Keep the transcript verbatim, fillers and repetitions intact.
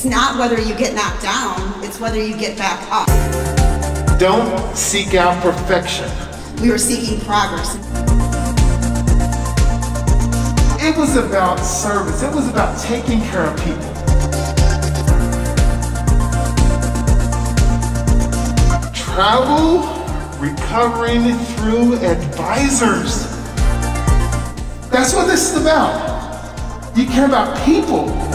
It's not whether you get knocked down, it's whether you get back up. Don't seek out perfection. We were seeking progress. It was about service. It was about taking care of people. Travel, recovering through advisors. That's what this is about. You care about people.